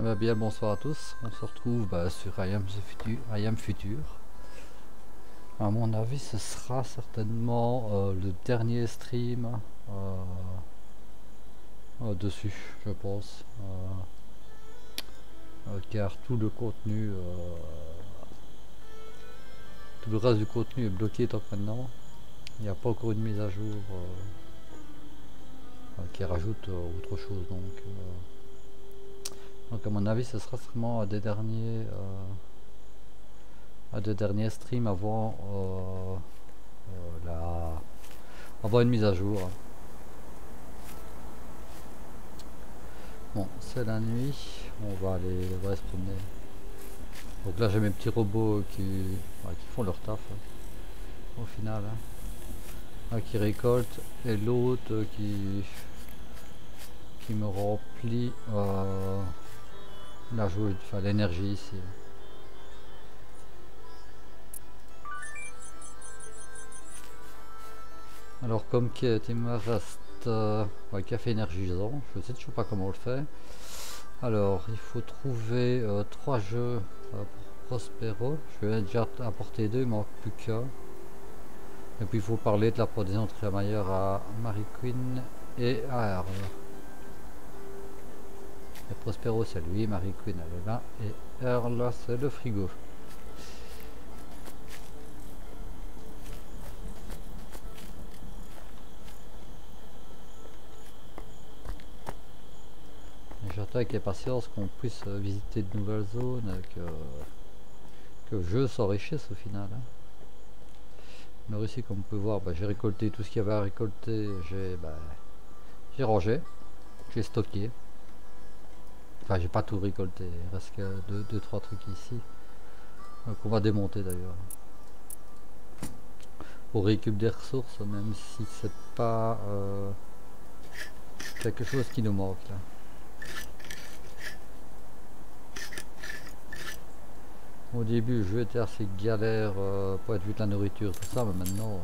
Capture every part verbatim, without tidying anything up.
bah bien, bonsoir à tous. On se retrouve bah, sur I Am, the Future, I Am Future. À mon avis, ce sera certainement euh, le dernier stream euh, euh, dessus, je pense. Euh, euh, car tout le contenu, euh, tout le reste du contenu est bloqué tant que maintenant. Il n'y a pas encore une mise à jour euh, euh, qui rajoute euh, autre chose. Donc, euh, donc, à mon avis, ce sera sûrement des derniers. Euh, de dernier stream avant euh, euh, la avant une mise à jour. Bon, c'est la nuit, on va aller, on va se promener. Donc là j'ai mes petits robots qui, ouais, qui font leur taf hein, au final hein. Un qui récolte et l'autre qui qui me remplit euh, la joue, enfin l'énergie ici. Alors comme il me reste euh, ouais, café énergisant, je sais toujours pas comment on le fait. Alors il faut trouver euh, trois jeux euh, pour Prospero. Je vais déjà apporter deux, il manque plus qu'un. Et puis il faut parler de la protection de Crémailleur à Mary Queen et à Earl. Et Prospero c'est lui, Mary Queen elle est là et Earl c'est le frigo. J'attends avec impatience qu'on puisse visiter de nouvelles zones, que, que le jeu s'enrichisse au final. Hein. Alors ici comme vous pouvez voir, bah, j'ai récolté tout ce qu'il y avait à récolter, j'ai bah, j'ai rangé, j'ai stocké. Enfin j'ai pas tout récolté, il reste que deux trois trucs ici. Donc on va démonter d'ailleurs. On récupère des ressources même si c'est pas euh, quelque chose qui nous manque là. Au début le jeu était assez galère euh, pour être vu de la nourriture tout ça, mais maintenant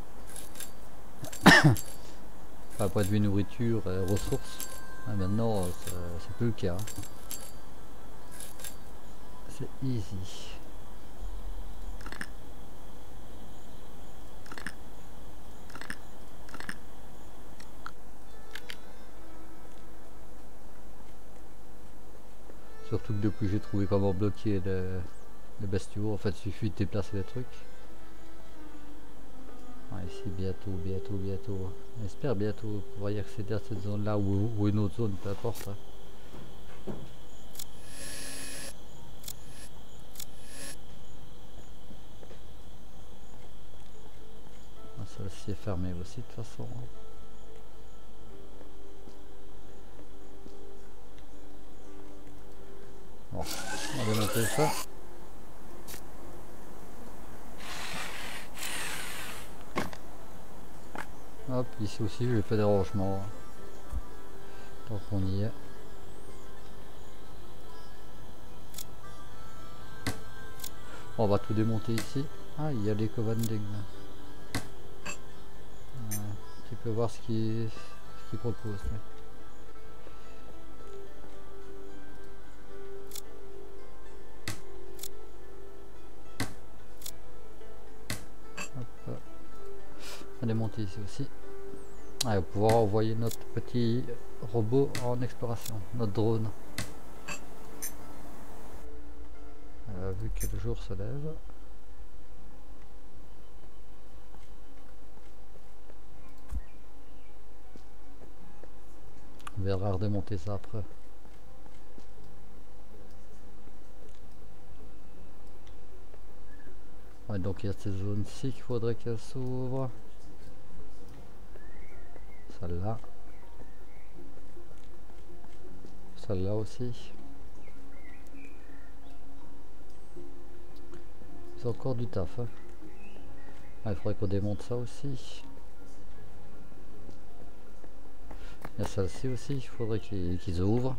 euh, enfin point de vue nourriture et ressources, hein, maintenant euh, c'est plus le cas. C'est easy. Surtout que depuis j'ai trouvé comment bloquer les, les bestiaux, en fait il suffit de déplacer les trucs. Ah, ici bientôt, bientôt, bientôt. J'espère bientôt pouvoir y accéder à cette zone là ou, ou une autre zone, peu importe. Hein. Ah, celle-ci est fermée aussi de toute façon. Bon, on va démonter ça. Hop, ici aussi j'ai fait des rangements. Donc on y est. On va tout démonter ici. Ah, il y a les covending là. Euh, tu peux voir ce qu'il ce qu'il propose. Là. Hop. On va démonter ici aussi. Ah, on va pouvoir envoyer notre petit robot en exploration, notre drone. Euh, vu que le jour se lève. On verra redémonter ça après. Ouais, donc il y a ces zones-ci qu'il faudrait qu'elles s'ouvrent. Celle-là. Celle-là aussi. C'est encore du taf. Hein. Ah, il faudrait qu'on démonte ça aussi. Il y a celle-ci aussi, il faudrait qu'ils qu'ils ouvrent.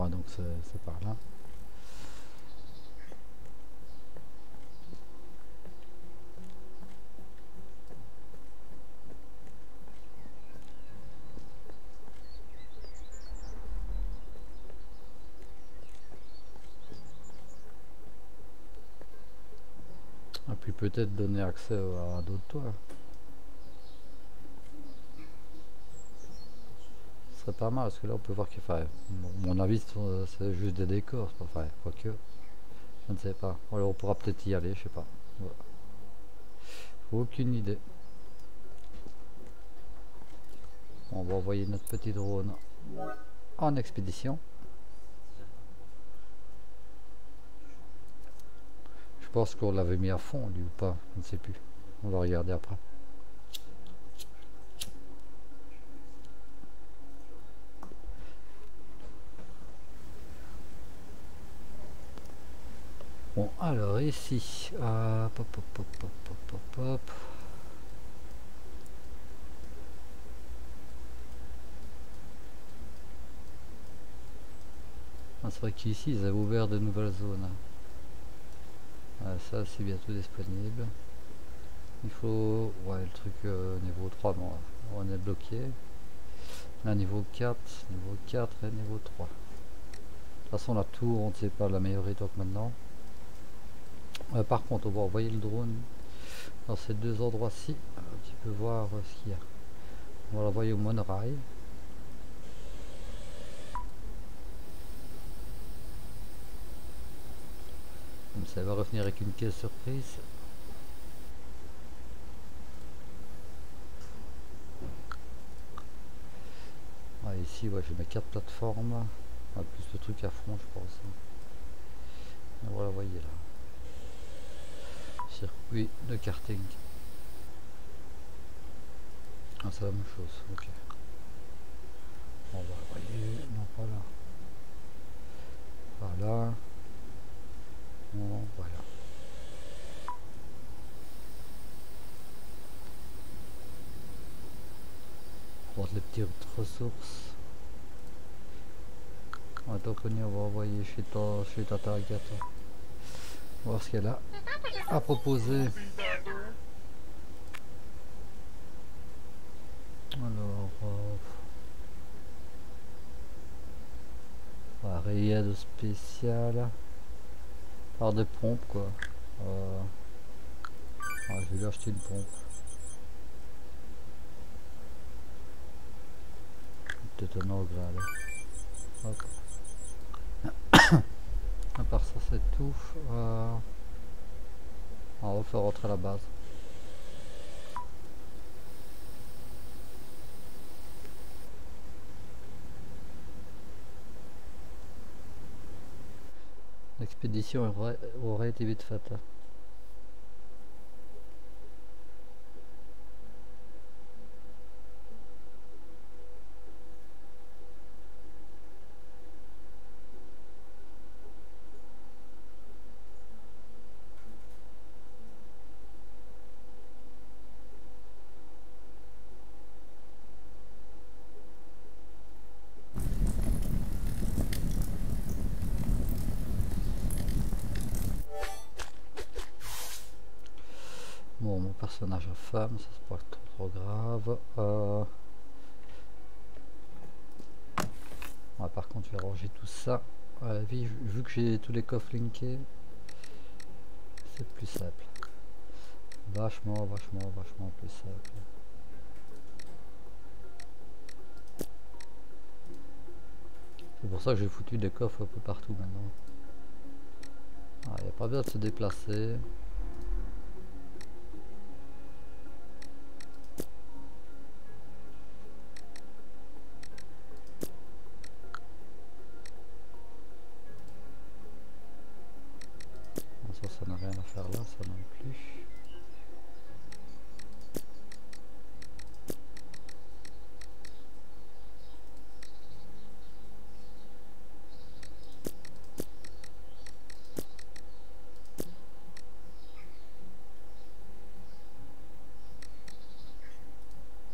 Ouais, donc c'est par là. Et puis peut-être donner accès à d'autres toits. Ce serait pas mal parce que là on peut voir qu'il enfin, mon avis c'est juste des décors, enfin quoique. Je ne sais pas. Alors on pourra peut-être y aller, je sais pas. Ouais. Aucune idée. On va envoyer notre petit drone en expédition. Je pense qu'on l'avait mis à fond lui ou pas, je ne sais plus. On va regarder après. Bon alors ici, euh, pop, pop, pop, pop, pop, pop, pop. Ah, c'est vrai qu'ici ils avaient ouvert de nouvelles zones. Ah, ça c'est bientôt disponible. Il faut, ouais, le truc euh, niveau trois, bon, on est bloqué. Là niveau quatre, niveau quatre et niveau trois. De toute façon la tour, on ne sait pas la meilleure étoile maintenant. Euh, par contre on va envoyer le drone dans ces deux endroits-ci. Un petit peu voir euh, ce qu'il y a. On va l'envoyer au monorail. Comme ça va revenir avec une caisse surprise. Ah, ici ouais, je mets quatre plateformes. Ah, plus le truc à fond je pense. Et voilà, voyez là. Circuit de karting. Ah, c'est la même chose, ok. On va envoyer, non pas là. Voilà. Bon, voilà. Prendre les petites ressources. Ouais, donc on va envoyer chez ta, chez Tata Agatha. Voir ce qu'elle a à proposer. Alors, euh, rien de spécial. Par des pompes quoi. Euh, ah, je vais lui acheter une pompe. Peut-être un ogre là. Hop. À part ça c'est tout. Euh, on va faire rentrer la base. L'expédition aurait, aurait été vite faite. Bon, mon personnage a femme, ça c'est pas trop, trop grave. Euh... Ouais, par contre, je vais ranger tout ça. Euh, vu, vu que j'ai tous les coffres linkés, c'est plus simple. Vachement, vachement, vachement plus simple. C'est pour ça que j'ai foutu des coffres un peu partout maintenant. Il n'y a pas besoin de se déplacer. Ça, ça n'a rien à faire là, ça non plus.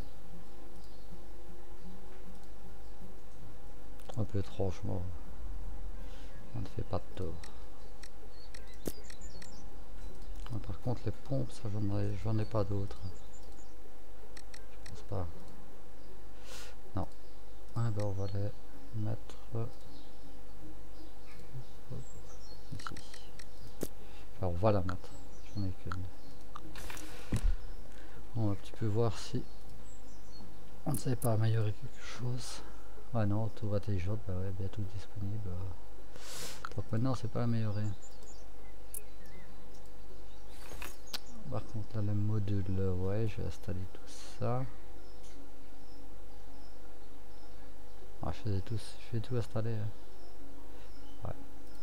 Un peu étrangement. On ne fait pas de tort. Ah, par contre les pompes, ça j'en ai, j'en ai pas d'autres. Je pense pas. Non. Ah ben on va les mettre ici. Enfin on va la mettre. J'en ai qu'une. On va un petit peu voir si on ne sait pas améliorer quelque chose. Ah non, tour intelligente, bah ouais, bientôt disponible. Donc maintenant c'est pas amélioré. Par contre là le module, ouais, je vais installer tout ça. Ah, je faisais tout, je vais tout installer. Hein. Ouais.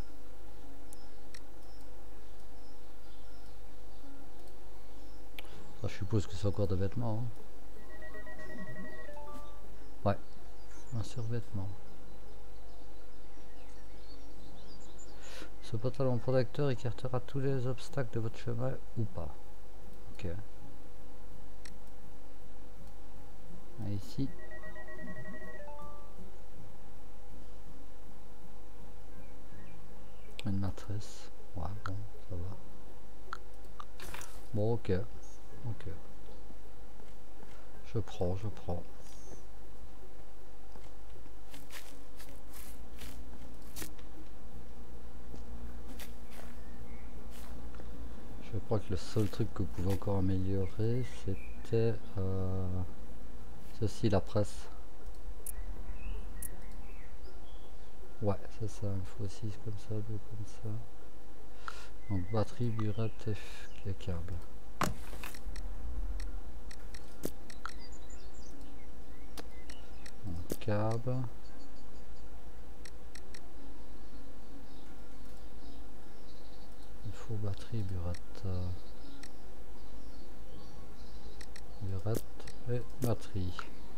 Ça, je suppose que c'est encore des vêtements. Hein. Ouais, un survêtement. Ce pantalon protecteur écartera tous les obstacles de votre chemin ou pas. Ok. Et ici. Une matrice. Ouais, bon, ça va. Bon, ok. Ok. Je prends, je prends. Je crois que le seul truc que vous pouvez encore améliorer, c'était euh, ceci, la presse. Ouais, c'est ça, il faut six comme ça, deux comme ça. Donc batterie, burette et câble. Donc, câble. Il faut batterie, burette. Euh, burette et batterie.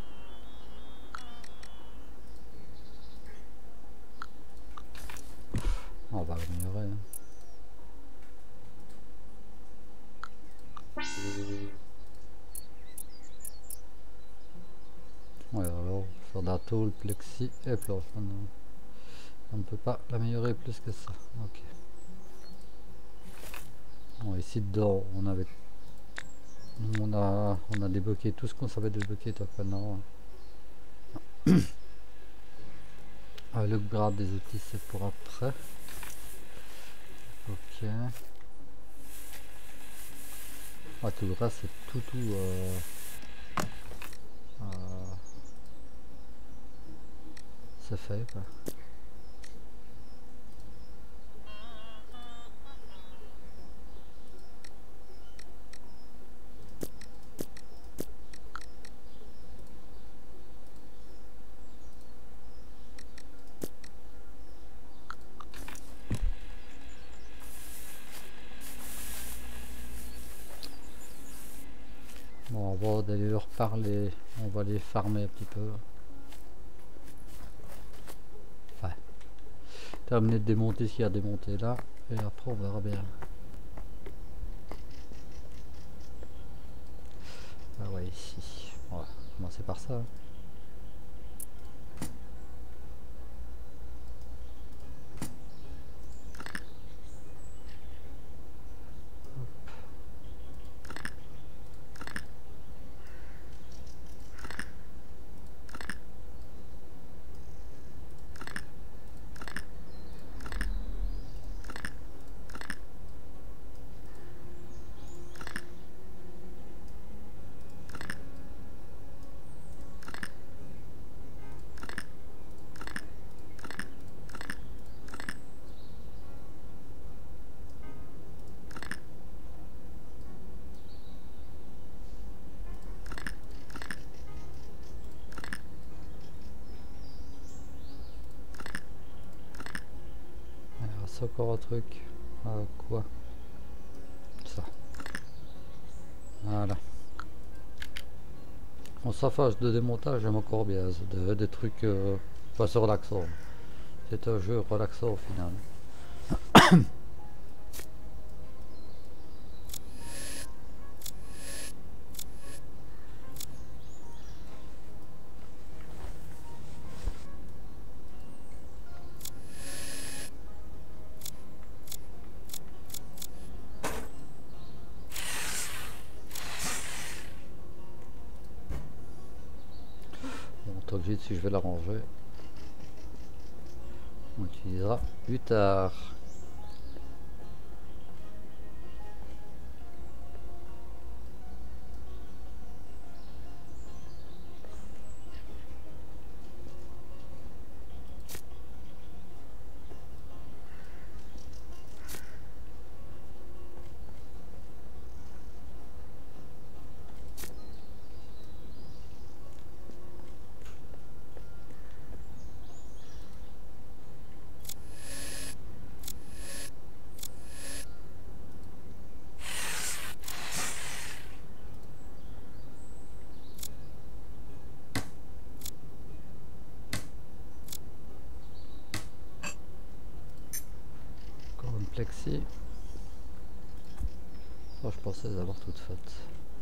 On va l'améliorer. Hein. Ouais, alors sur la tôle, plexi et planche maintenant. On ne peut pas l'améliorer plus que ça. Ok. Bon, ici dedans, on avait, on a, on a débloqué tout ce qu'on savait débloquer donc maintenant. Ah, le grade des outils c'est pour après. Ok. Ah, tout le reste c'est tout tout. Euh, euh, c'est fait quoi. Bon, on va aller leur parler, on va les farmer un petit peu. Enfin, terminer de démonter ce qu'il y a à démonter là, et après on verra bien. Ah ouais, ici. On va commencer par ça. Hein. Alors, c'est encore un truc. Ah, quoi? Ça. Voilà. On s'affache de démontage, j'aime encore bien. Des, des trucs euh, pas se relaxant. C'est un jeu relaxant au final. tant que j'y dessus, je vais la ranger. On utilisera plus tard. Plexi. Oh, je pensais les avoir toutes faites.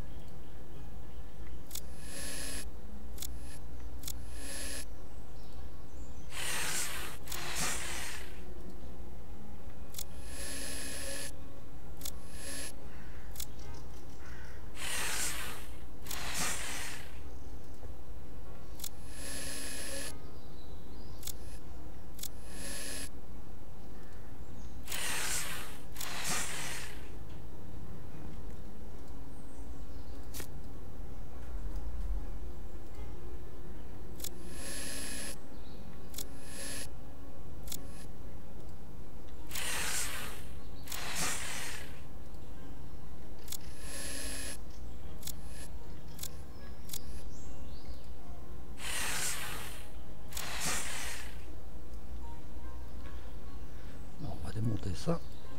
Démonter ça.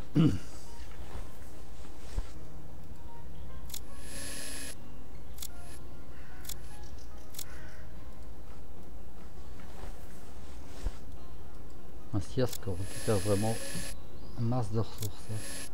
Ainsi à ce qu'on récupère vraiment une masse de ressources.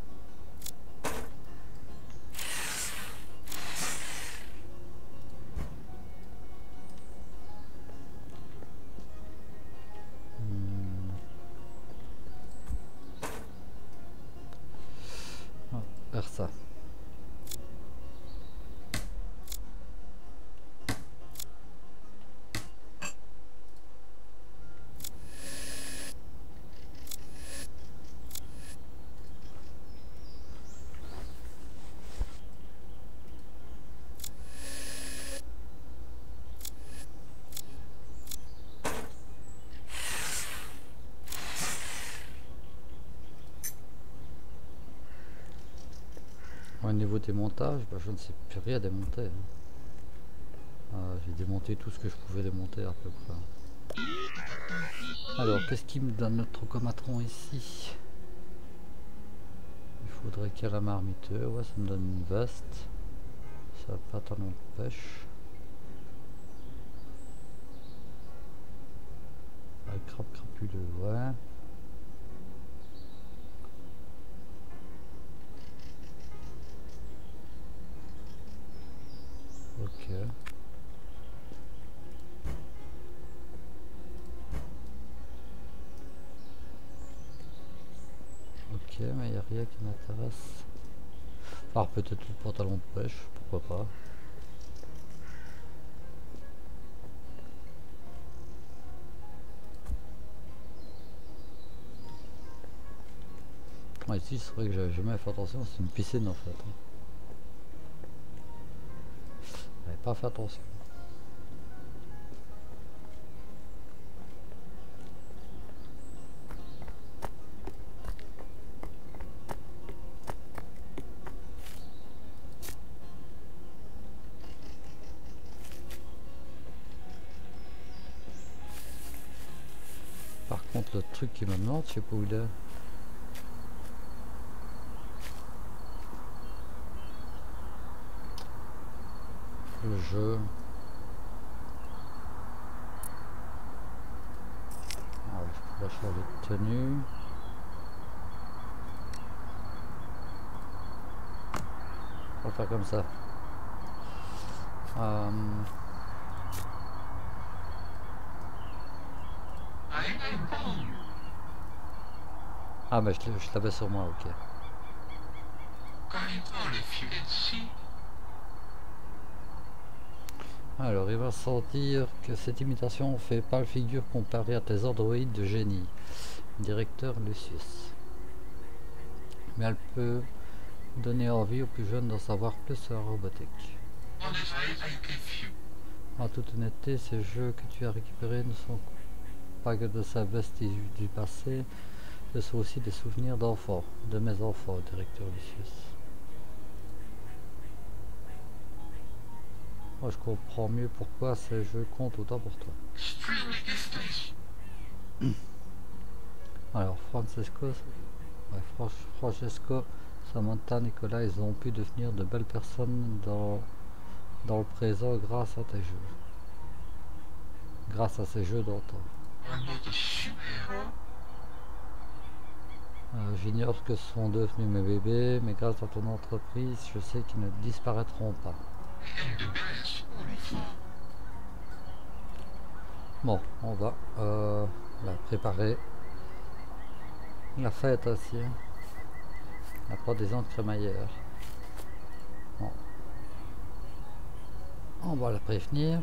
Faire ça. Au niveau des montages, bah, je ne sais plus rien démonter. Hein. Ah, j'ai démonté tout ce que je pouvais démonter à peu près. Alors, qu'est-ce qui me donne notre trocomatron ici? Il faudrait qu'il y ait la marmite. Ouais, ça me donne une veste. Ça n'a pas talon de pêche. Un crabe crapuleux, ouais. Ok. Ok, mais il n'y a rien qui m'intéresse. Alors peut-être le pantalon de pêche, pourquoi pas. Ah, ici c'est vrai que j'avais jamais fait attention, c'est une piscine en fait. J'avais pas fait attention. Par contre le truc qui me demande, je sais pas où il est. Le jeu. Ah, je pourrais changer de tenue. On va faire comme ça. Euh... Ah mais je, je l'avais sur moi, ok. Alors, il va sentir que cette imitation fait pâle figure comparée à tes androïdes de génie. Directeur Lucius. Mais elle peut donner envie aux plus jeunes d'en savoir plus sur la robotique. En toute honnêteté, ces jeux que tu as récupérés ne sont pas que de sa vestige du passé, ce sont aussi des souvenirs d'enfants, de mes enfants, directeur Lucius. Moi, je comprends mieux pourquoi ces jeux comptent autant pour toi. Alors, Francesco, ouais, Fran Francesco, Samantha, Nicolas, ils ont pu devenir de belles personnes dans, dans le présent grâce à tes jeux. Grâce à ces jeux d'antan. Euh, J'ignore ce que sont devenus mes bébés, mais grâce à ton entreprise, je sais qu'ils ne disparaîtront pas. Bon, on va euh, la préparer. La fête aussi. La pendaison de crémaillère. Bon. On va la prévenir.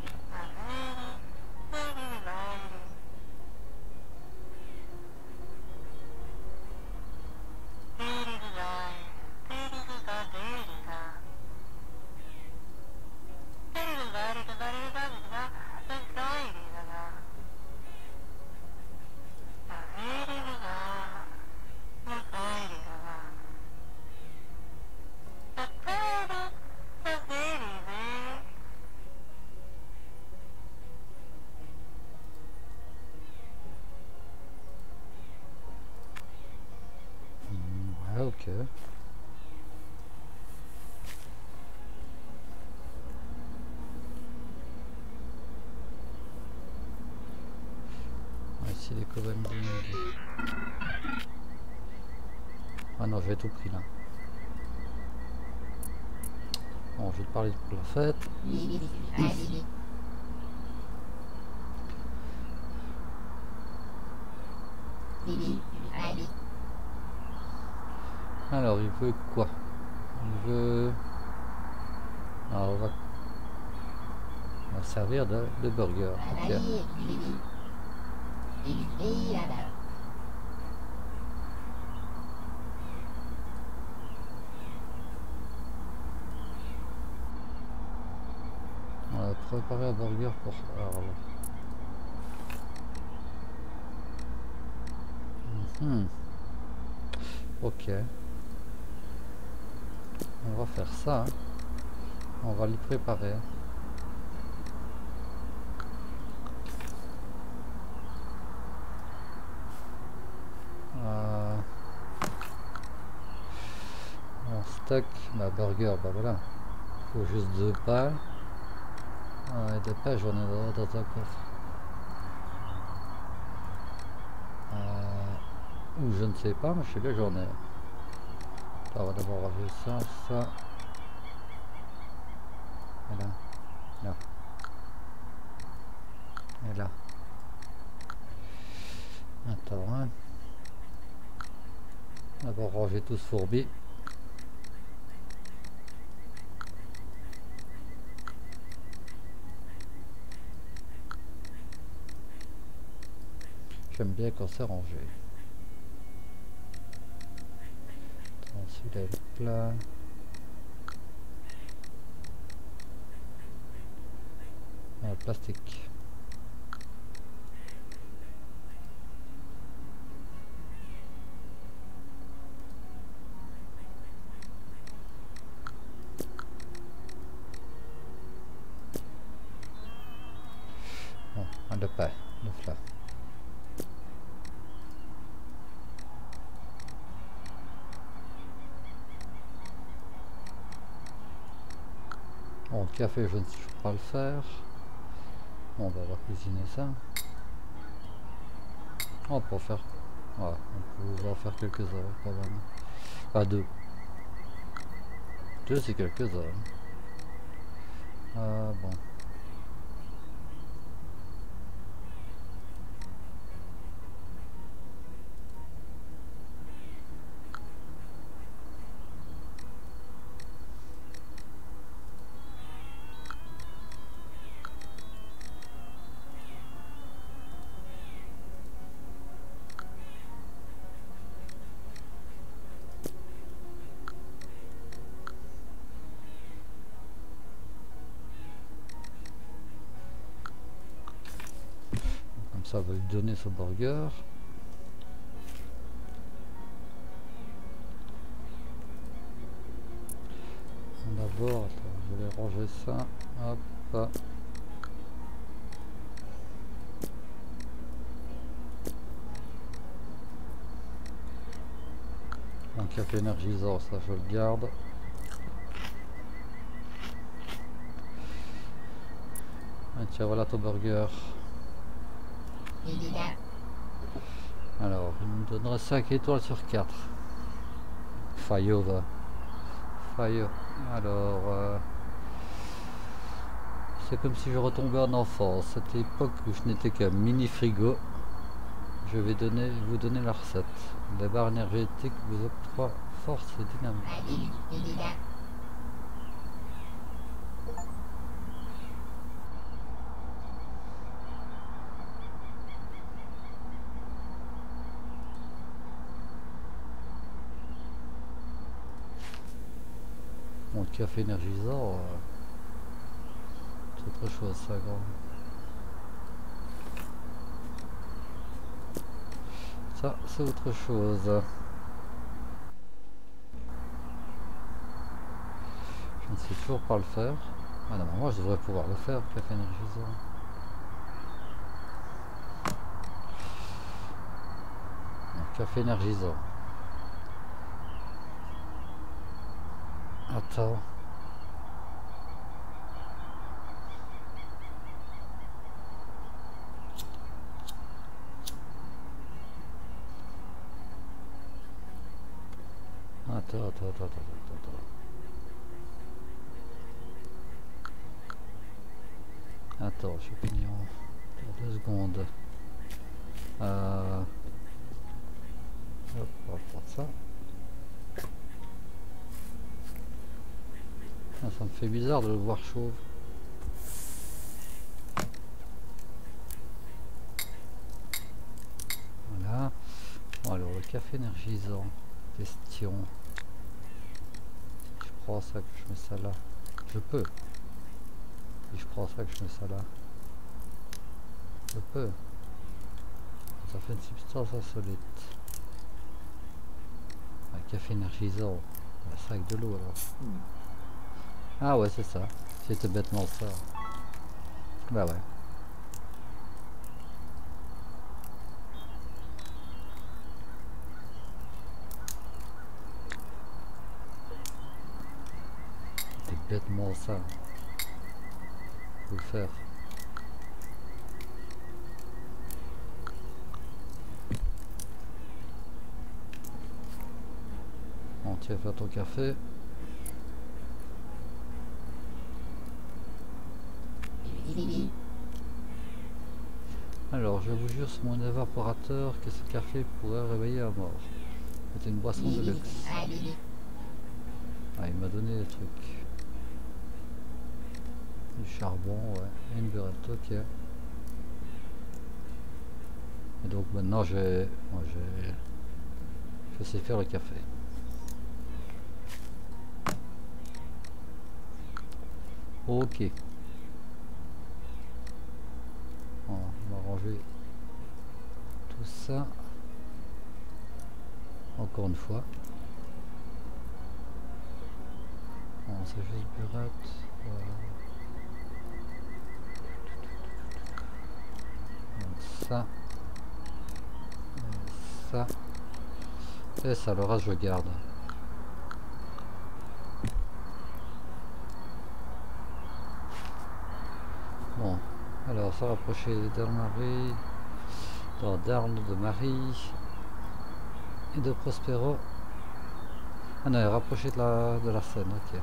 Ok. Ici les Covending. Ah non, j'ai tout pris là. Bon, je vais te parler pour la fête. Alors, il veut quoi? Il veut... Alors, on va, on va servir de, de burger. Ok. On va préparer un burger pour... Alors, hmm. Ok. On va faire ça. Hein. On va l'y préparer. Euh... En stock, bah burger, bah voilà. Faut juste deux pains. Ouais, deux pains, j'en ai dans, dans un coffre. Euh... Ou je ne sais pas, mais je sais que j'en ai. On va d'abord rajouter ça, ça. Et là. Là. Et là. Attends, hein. D'abord ranger tout ce fourbi. J'aime bien quand c'est rangé. Attends, celui-là est plat. Ah, plastique. Bon, un de pain, de plat. Bon, le café, je ne sais pas le faire. Bon, on va cuisiner ça. On peut en faire. Ouais, on peut en faire quelques heures quand même. Pas deux. Deux, c'est quelques heures. Ah bon. ça va lui donner ce burger. D'abord, je vais ranger ça. Hop. Mon café énergisant, ça je le garde. Ah, tiens, voilà ton burger. Alors, il me donnera cinq étoiles sur quatre. Fire va. Fire. Alors, euh, c'est comme si je retombais en enfance. Cette époque où je n'étais qu'un mini frigo. Je vais donner, vous donner la recette. Les barres énergétiques vous octroient force et dynamique. Mon café énergisant, euh, c'est autre chose ça, grand. Ça, c'est autre chose. Je ne sais toujours pas le faire. Ah non, moi je devrais pouvoir le faire, café énergisant. Un café énergisant. Attends. Attends, attends, attends, attends, attends. Attends, champignon. Attends deux secondes. Euh... Hop, on va prendre ça. Ah, ça me fait bizarre de le voir chauve. Voilà. Bon, alors le café énergisant. Question. Je prends ça, que je mets ça là. Je peux. Et je prends ça, que je mets ça là. Je peux. Ça fait une substance insolite. Un café énergisant. Un sac de l'eau alors. Hmm. Ah ouais, c'est ça. C'était bêtement ça. Bah ouais. C'était bêtement ça. Faut le faire. Bon, tiens, fais ton café. Alors, je vous jure sur mon évaporateur que ce café pourrait réveiller à mort. C'est une boisson de luxe. Ah, il m'a donné des trucs. Du charbon, ouais. Et une burette, ok. Et donc maintenant, j'ai... Moi, j'ai... Je sais faire le café. Ok. Bon, on va ranger tout ça. Encore une fois. Bon, c'est juste burette. Voilà. Donc ça. Et ça. Et ça, le reste, je garde. Bon. Alors, ça rapprocher d'Arne-Marie, d'Arne, de Marie et de Prospero. Ah non, rapprocher de la, de la scène, ok.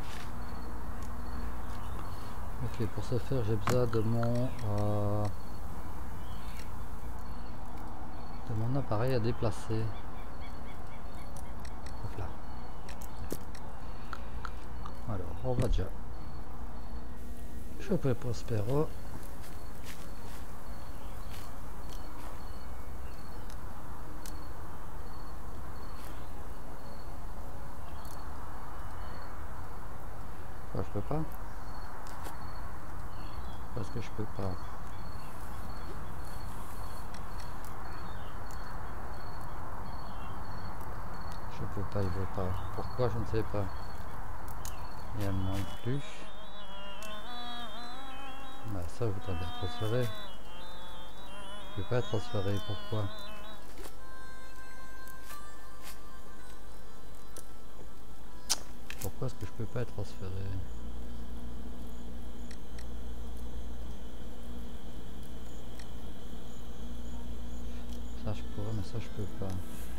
Ok, pour ce faire, j'ai besoin de mon, euh, de mon appareil à déplacer. Hop là. Alors, on va déjà. Je peux Prospero. Je peux pas parce que je peux pas. peut pas, il veut pas. Pourquoi, je ne sais pas. Et elle non plus. Bah ça, je voudrais bien transférer. Je peux pas transférer, pourquoi? Pourquoi est-ce que je peux pas transférer? Ça je pourrais, mais ça je peux pas.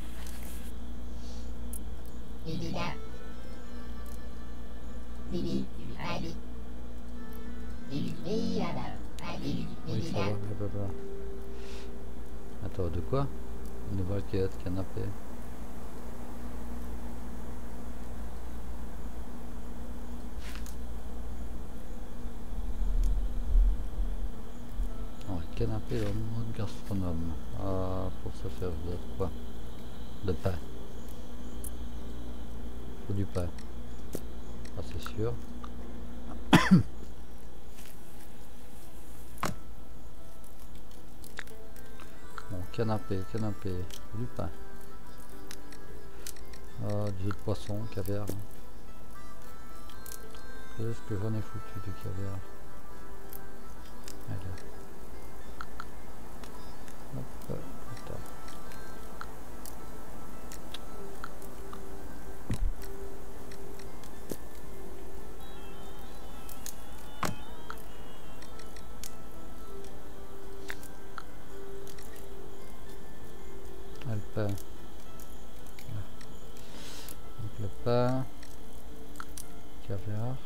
Oui, ça va, blablabla. Attends, de quoi? Une nouvelle quête, canapé. Oh, canapé dans le mode gastronome. Ah, pour se faire de quoi? De pain. Faut du pain. Ah, c'est sûr. Bon, canapé, canapé, du pain. Ah, du jus de poisson, caviar. Qu'est-ce que j'en ai foutu du caviar? Allez. Hop, attends. Ah, le pain. Donc le pain, caviar.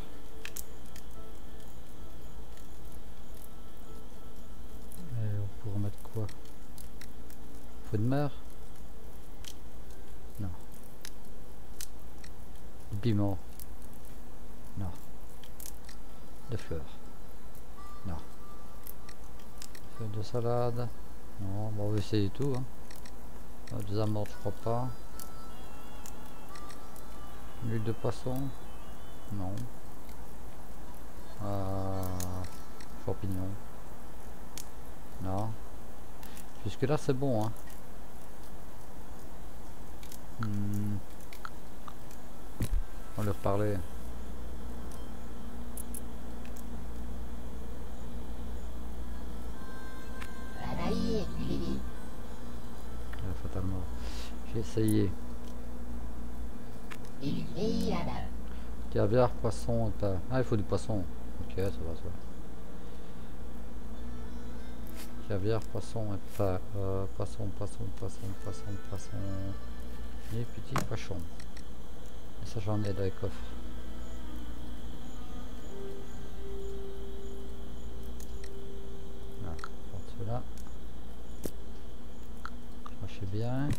Et on pourrait mettre quoi? Fruits de mer? Non. Du piment? Non. Des fleurs? Non. Feuilles de salade? Non, bon, on va essayer tout. Hein. Ah, des amandes, je crois pas. L'huile de poisson? Non. Euh, champignons? Non. Jusque là c'est bon. Hein. Hmm. On leur parlait. Euh, fatalement. J'ai essayé. Caviar, poisson, pas. Ah, il faut du poisson. Ok, ça va, ça va. Caviar, poisson et pas. Euh, poisson, poisson, poisson, poisson, poisson. Et petit poisson. Et ça, j'en ai dans les coffres. Voilà, pour cela. Crachez bien.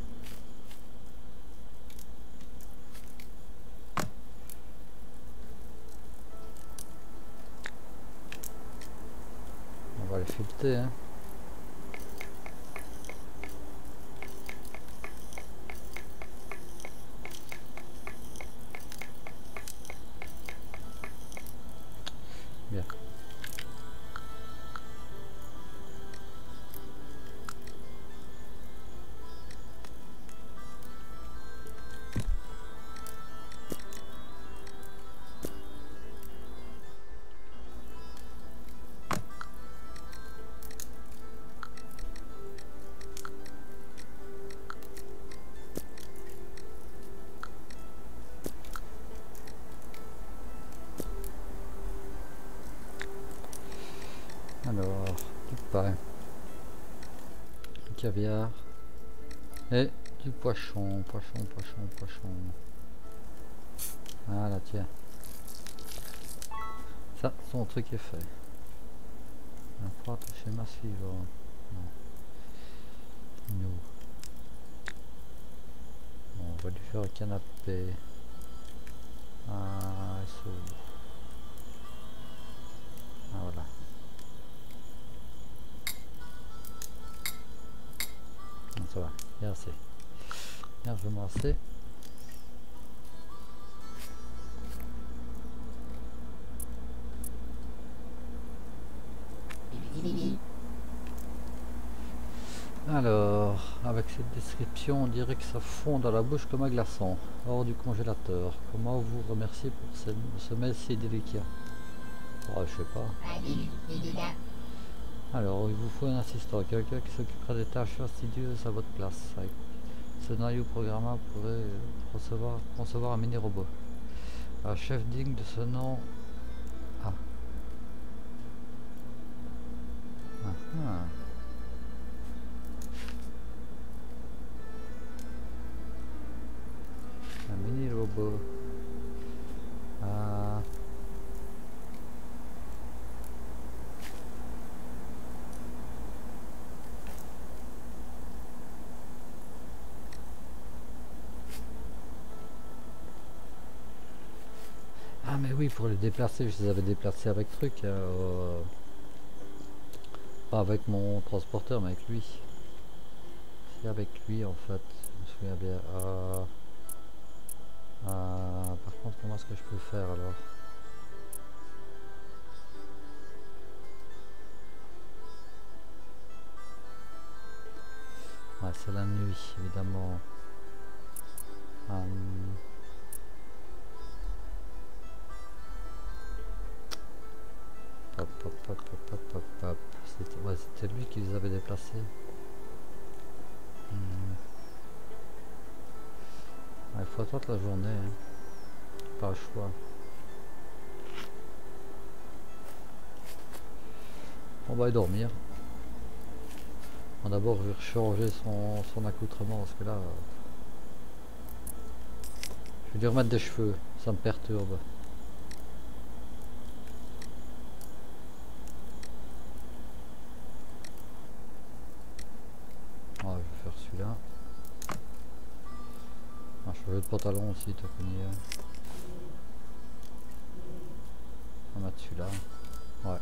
On va les fileter, hein. Bien. Alors, du pain, du caviar et du poisson, poisson, poisson, poisson. Voilà, tiens. Ça, son truc est fait. On prend le schéma suivant. Non. Nous. Bon, on va lui faire un canapé. Ah, il s'ouvre. Ah, voilà. Non, ça va, il y a assez. Largement assez. Alors, avec cette description, on dirait que ça fond dans la bouche comme un glaçon, hors du congélateur. Comment vous remercier pour ce, ce mets si délicat? Oh, je sais pas. Alors, il vous faut un assistant, quelqu'un qui s'occupera des tâches fastidieuses à votre place. Avec ce scénario programmable pourrait concevoir, concevoir un mini-robot. Un chef digne de ce nom. Ah. Ah, ah. Un mini-robot. Ah. Ah mais oui, pour les déplacer, je les avais déplacés avec truc. Euh, pas avec mon transporteur, mais avec lui. C'est avec lui en fait. Je me souviens bien. Euh, euh, par contre, comment est-ce que je peux faire alors? Ouais, c'est la nuit, évidemment. Hum. Hop, hop, hop, hop, hop, hop, hop. C'était ouais, c'était lui qui les avait déplacés. Hum. Ouais, il faut attendre la journée. Hein. Pas le choix. On va y dormir. Bon, d'abord, je vais changer son, son accoutrement parce que là, euh, je vais lui remettre des cheveux. Ça me perturbe. Ah, je vais faire celui-là. Ah, changer de pantalon aussi, t'as connu. On va mettre celui-là. Ouais.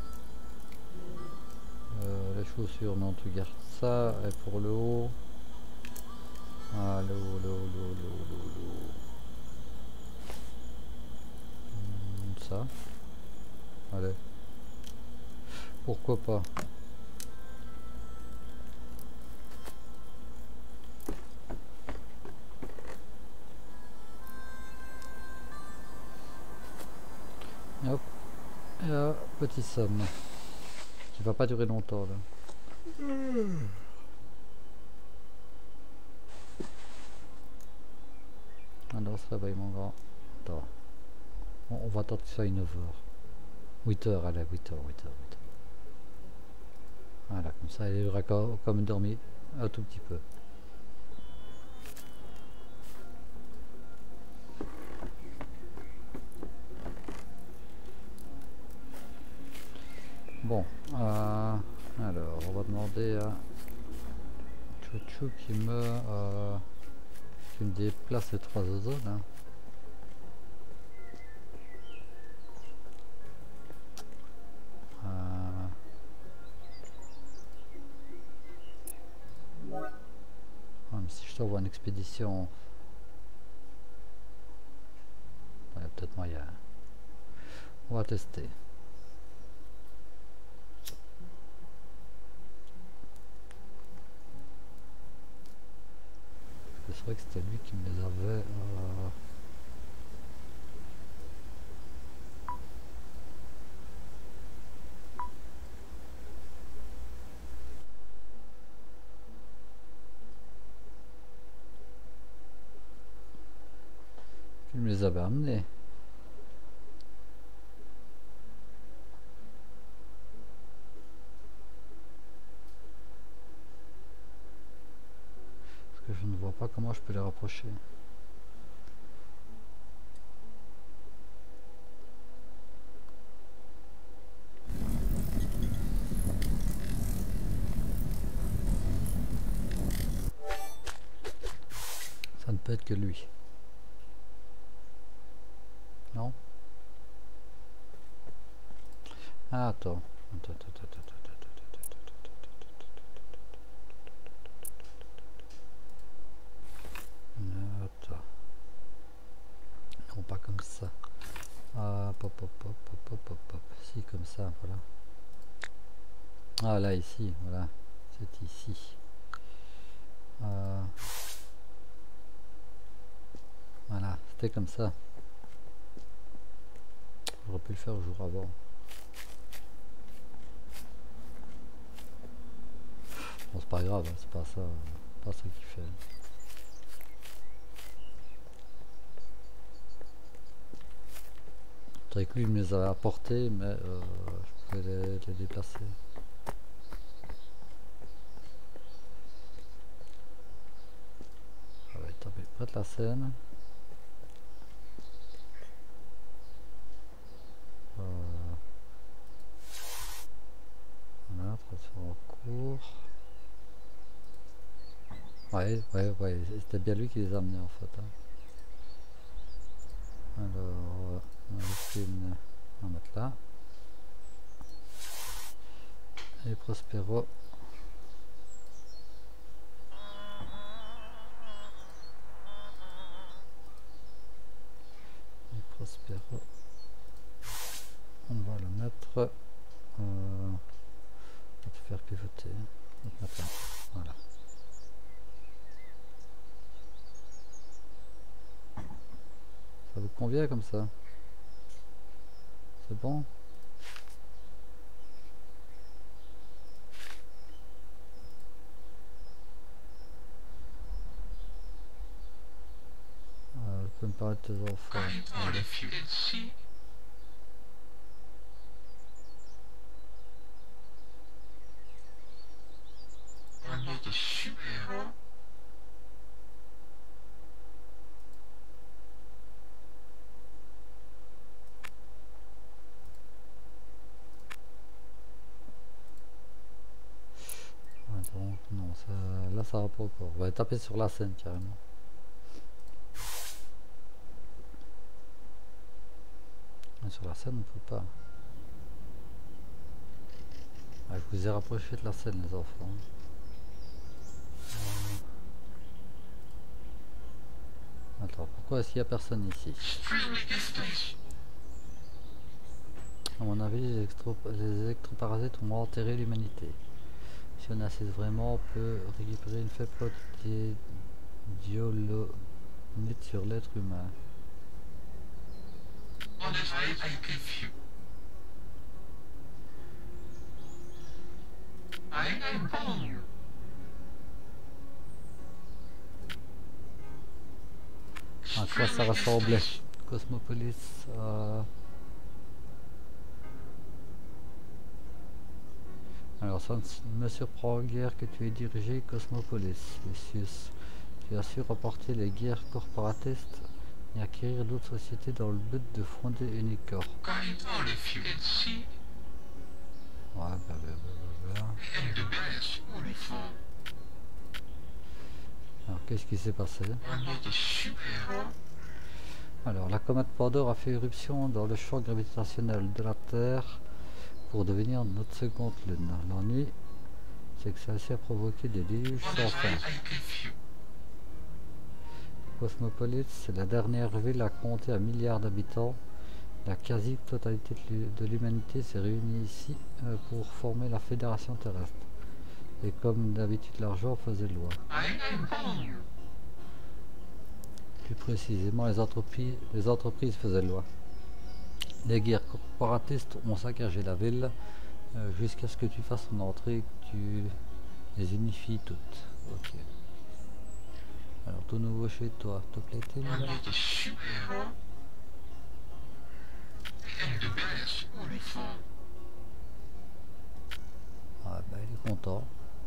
Euh, les chaussures, non, tu gardes ça. Et pour le haut. Ah, le haut, le haut, le haut, le haut, le haut, le haut. Hum, ça. Allez. Pourquoi pas. Hop. Et là, petit somme. Qui va pas durer longtemps là. Alors on se réveille mon grand. Attends. On, on va attendre que ça aille neuf heures. huit heures, allez, huit heures, huit heures, huit heures. Voilà, comme ça il aura comme dormi un tout petit peu. Bon, euh, alors on va demander à Chouchou qui me, euh, qui me déplace les trois zones. Hein. Euh, ouais, mais si je t'envoie une expédition, il y a peut-être moyen. On va tester. C'est vrai que c'était lui qui me les avait. Euh... qui me les avait amenés. Parce que je ne vois pas comment je peux les rapprocher. Ça ne peut être que lui. Non? Ah, attends. Attends, attends, attends, attends, attends. Non, pas comme ça. Ah, pop, pop, pop, pop, pop, pop, pop. Si, comme ça, voilà. Ah, là, ici, voilà. C'est ici. Euh, voilà, c'était comme ça. J'aurais pu le faire le jour avant. Bon, c'est pas grave, hein, c'est pas ça, pas ça qui fait. C'est vrai que lui il me les avait apportés, mais euh, je pouvais les, les déplacer. Ah ouais, tapé près de la Seine. Euh, voilà, transfert en cours. Ouais, ouais, ouais, c'était bien lui qui les a amenés en fait. Hein. Alors, euh, on va essayer de on va mettre là. Et Prospero. Et Prospero. On va le mettre. Euh, on va te faire pivoter. On va te mettre là. Voilà. Ça vous convient comme ça? C'est bon? Euh, tu peux me parler de tes enfants. Voilà. Ouais, donc non, ça, là ça va pas encore. On va taper sur la scène carrément. Mais sur la scène on peut pas. Ah, je vous ai rapproché de la scène les enfants. Euh... Attends, pourquoi est-ce qu'il n'y a personne ici? À mon avis, les, les électroparasites ont enterré l'humanité. Si on assiste vraiment, on peut récupérer une faible quantité d'hyalonite sur l'être humain. À quoi ça ressemblait? Cosmopolis. Euh... Alors ça ne me surprend guère que tu aies dirigé Cosmopolis, Lucius. Tu as su remporter les guerres corporatistes et acquérir d'autres sociétés dans le but de fonder Unicorp. Ouais, bah, bah, bah, bah. Alors qu'est-ce qui s'est passé? Alors la comète Pandore a fait éruption dans le champ gravitationnel de la Terre pour devenir notre seconde lune. L'ennui, c'est que celle-ci a provoqué des déluges sans fin. Cosmopolis, c'est la dernière ville à compter un milliard d'habitants. La quasi-totalité de l'humanité s'est réunie ici euh, pour former la Fédération terrestre. Et comme d'habitude, l'argent faisait loi. Plus précisément, les entreprises, les entreprises faisaient loi. Les guerres corporatistes ont saccagé la ville euh, jusqu'à ce que tu fasses ton entrée et que tu les unifies toutes. Ok. Alors, tout nouveau chez toi, te plaît-il? Ah bah il est content.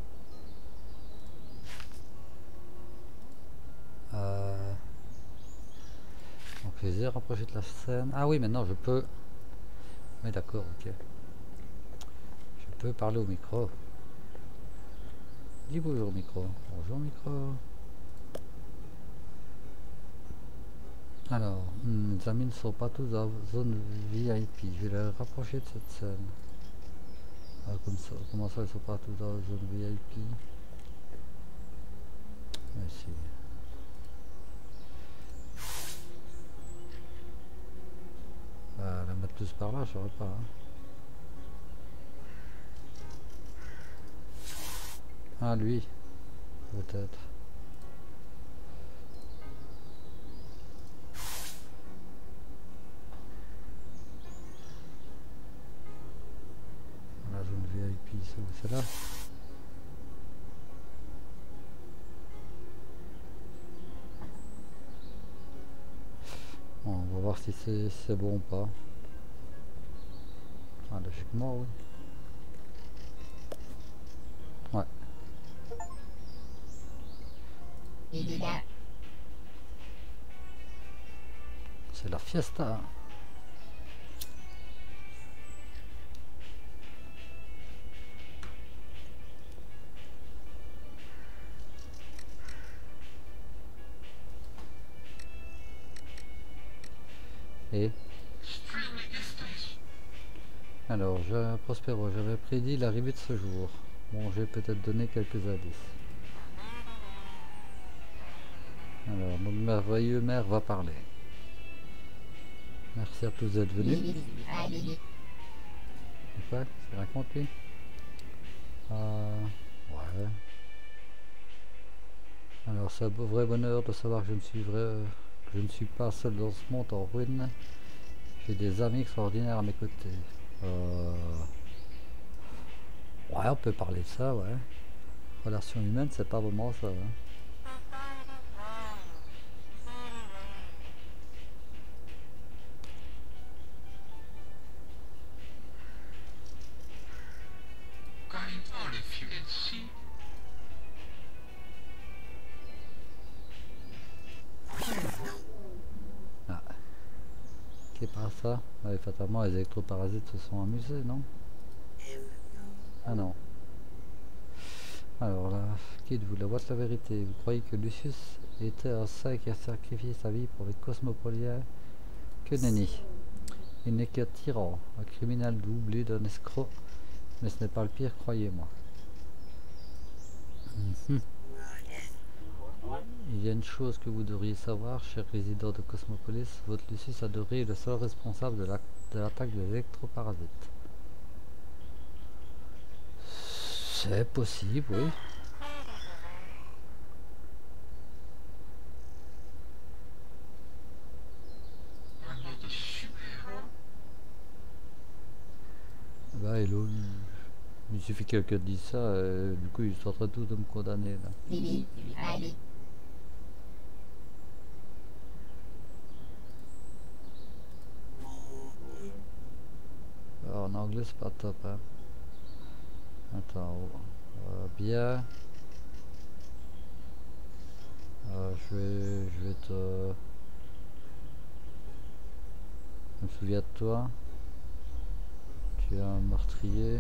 Euh... Donc les airs rapprochés de la scène. Ah oui, maintenant je peux... Oui d'accord, ok. Je peux parler au micro. Dis bonjour micro. Bonjour micro. Alors, mes amis ne sont pas tous dans la zone V I P. Je vais les rapprocher de cette scène. Ah, comme ça, comment ça ils sont pas tous dans la zone V I P? Mais si. Bah, la mettre tous par là, je saurais pas. Hein. Ah lui, peut-être. c'est où? C'est là? Bon, on va voir si c'est bon ou pas. Ah, logiquement, oui. Ouais. C'est la fiesta. Et alors, je, Prospero, j'avais prédit l'arrivée de ce jour. Bon, j'ai peut-être donné quelques indices. Alors, mon merveilleux maire va parler. Merci à tous d'être venus. C'est quoi? C'est raconte lui? Euh, ouais. Alors, c'est un vrai bonheur de savoir que je ne suis vrai, que je ne suis pas seul dans ce monde en ruine. J'ai des amis extraordinaires à mes côtés. Euh... Ouais, on peut parler de ça, ouais. Relation humaine, c'est pas vraiment ça. Hein. Ah. Qui pas ça? Ouais, fatalement, les électroparasites se sont amusés, non? Ah non. Alors là, qui êtes-vous? La voix de la vérité. Vous croyez que Lucius était un saint qui a sacrifié sa vie pour les cosmopoliens? Que nenni. Il n'est qu'un tyran, un criminel doublé d'un escroc. Mais ce n'est pas le pire, croyez-moi. Mm-hmm. Il y a une chose que vous devriez savoir, cher résident de Cosmopolis, votre Lucius adoré est le seul responsable de l'attaque la, de des électroparasites. C'est possible, oui. Bah, hello. Il suffit que quelqu'un dise ça, euh, du coup ils sont en train tous de me condamner là. Alors, en anglais c'est pas top hein. Attends, euh, bien. Euh, je vais, je vais te... Je me souviens de toi. Tu es un meurtrier.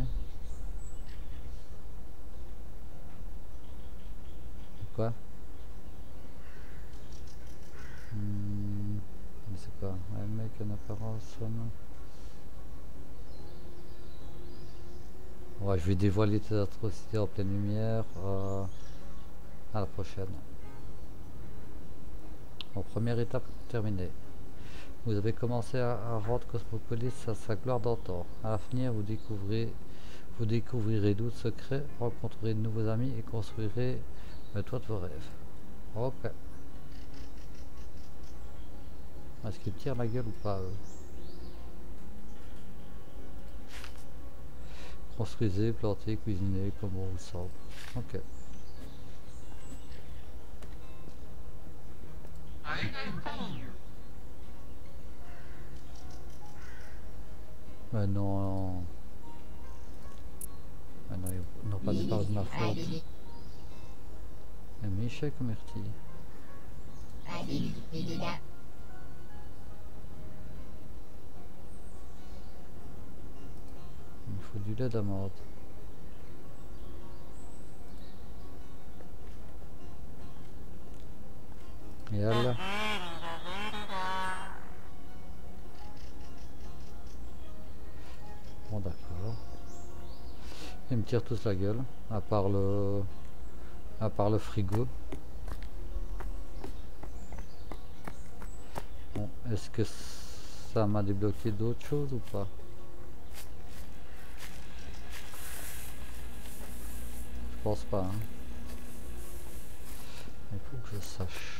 Quoi? Hmm, je sais pas. Un mec en apparence. Ouais, je vais dévoiler tes atrocités en pleine lumière. Euh, à la prochaine. Bon, première étape terminée. Vous avez commencé à, à rendre Cosmopolis à sa gloire d'antan. À l'avenir, vous découvrez, vous découvrirez d'autres secrets, rencontrerez de nouveaux amis et construirez le toit de vos rêves. Ok. Est-ce qu'ils tirent la gueule ou pas eux? Construisez, plantez, cuisinez comme on vous semble. Ok. Mais non. Mais non, ils n'ont pas disparu de ma faute. Et Michel converti. Il faut du lait d'amande. Et elle? Bon d'accord. Ils me tirent tous la gueule, à part le... à part le frigo. Bon, est-ce que ça m'a débloqué d'autres choses ou pas? Je pense pas. Hein. Il faut que je sache.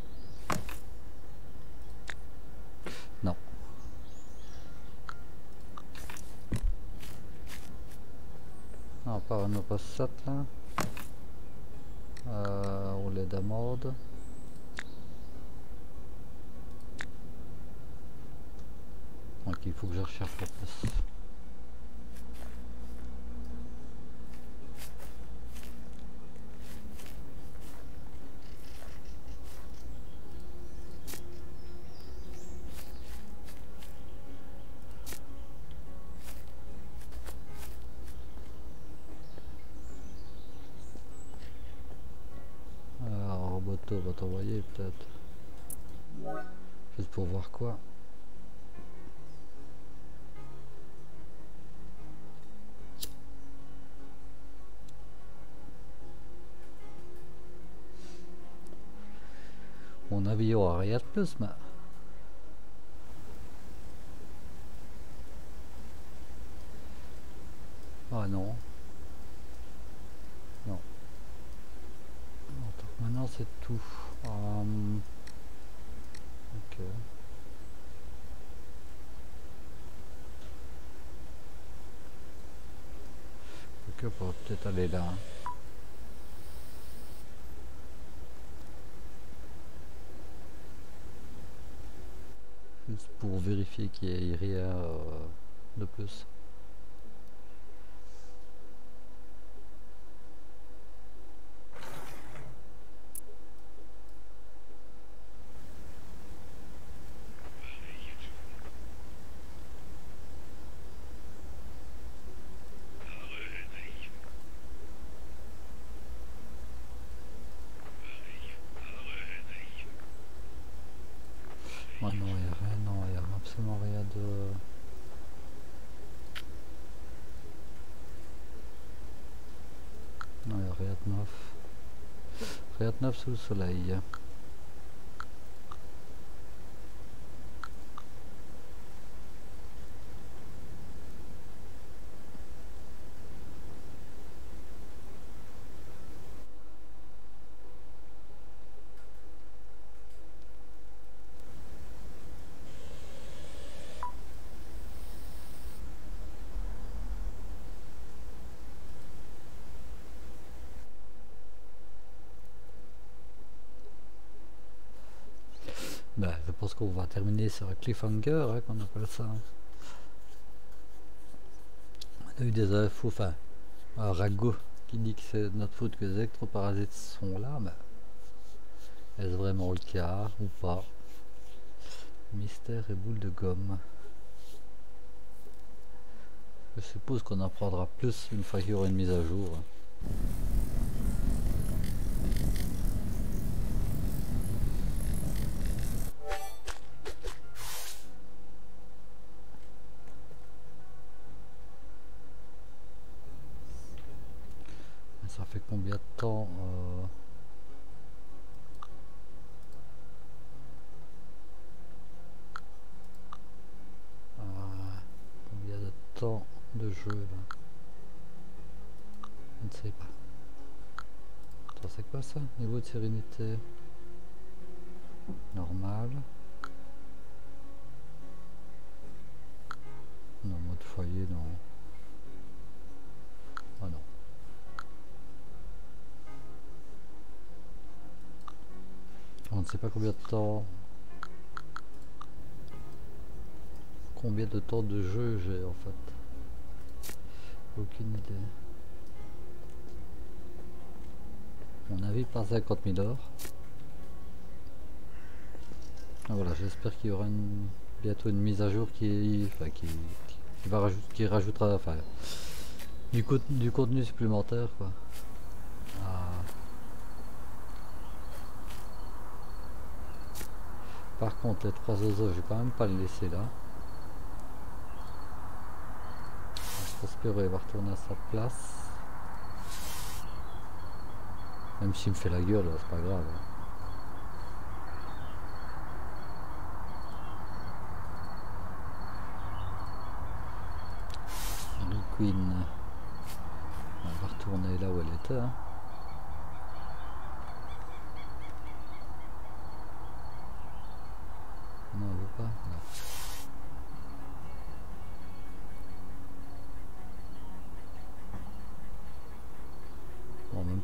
Non. Non, par une recette là. Euh, au lait d'amande. Donc il faut que je recherche pour plus. Alors Roboto va t'envoyer peut-être. Juste pour voir quoi. Mon avis, il y aura rien de plus, mais... Ah non. Non. Donc maintenant c'est tout. Um... Ok. Ok, on peut peut-être aller là. Juste pour vérifier qu'il n'y ait rien euh, de plus. Ouais, non, il n'y a rien, non, il n'y a absolument rien de... Non, il n'y a rien de neuf. Rien de neuf sous le soleil. Ben, je pense qu'on va terminer sur un cliffhanger, hein, qu'on appelle ça. On a eu des infos, enfin, un ragot qui dit que c'est de notre faute que les électroparasites sont là, mais est-ce vraiment le cas ou pas? Mystère et boule de gomme. Je suppose qu'on en prendra plus une fois qu'il y aura une mise à jour. Ça fait combien de temps euh... ah, combien de temps de jeu là? Je ne sais pas. Attends, c'est quoi ça? Niveau de sérénité normal. Non, mode foyer, non. Ah non. On ne sait pas combien de temps. Combien de temps de jeu j'ai en fait. Aucune idée. Mon avis pas cinquante mille heures. Ah, voilà, j'espère qu'il y aura une, bientôt une mise à jour qui, enfin, qui, qui va rajouter, qui rajoutera enfin, du, co du contenu supplémentaire quoi. Ah. Par contre les trois oiseaux je vais quand même pas les laisser là. Je pense qu'il va retourner à sa place. Même s'il me fait la gueule, c'est pas grave. Queen. On va retourner là où elle était. Hein. Non, elle veut pas. Non.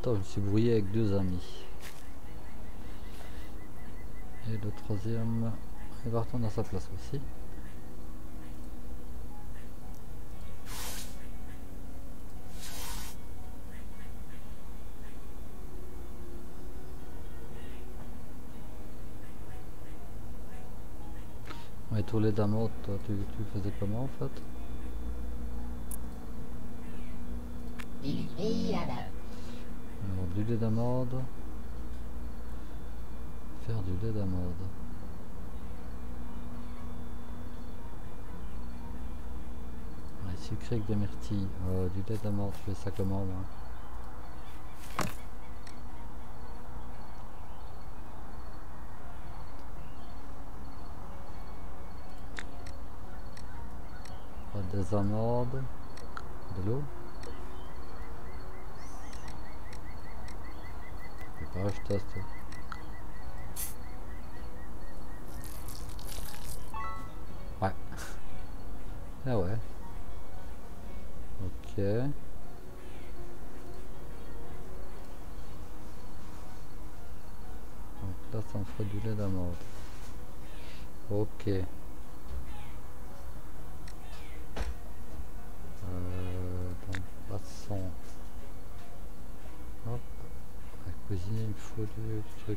temps je me suis brouillé avec deux amis. Et le troisième, il va retourner à sa place aussi. Et tous les dames, toi, tu, tu faisais comment en fait? Alors du lait d'amande. Faire du lait d'amande. Ouais, sucré avec des myrtilles. Euh, du lait d'amande, je fais ça comment moi? Des amandes, de l'eau. Et pareil, je teste. Ouais. Ah ouais. Ok. Donc là, ça en ferait du lait d'amande. Ok. Euh, donc, passons. Hop. À cuisiner, il me faut du truc.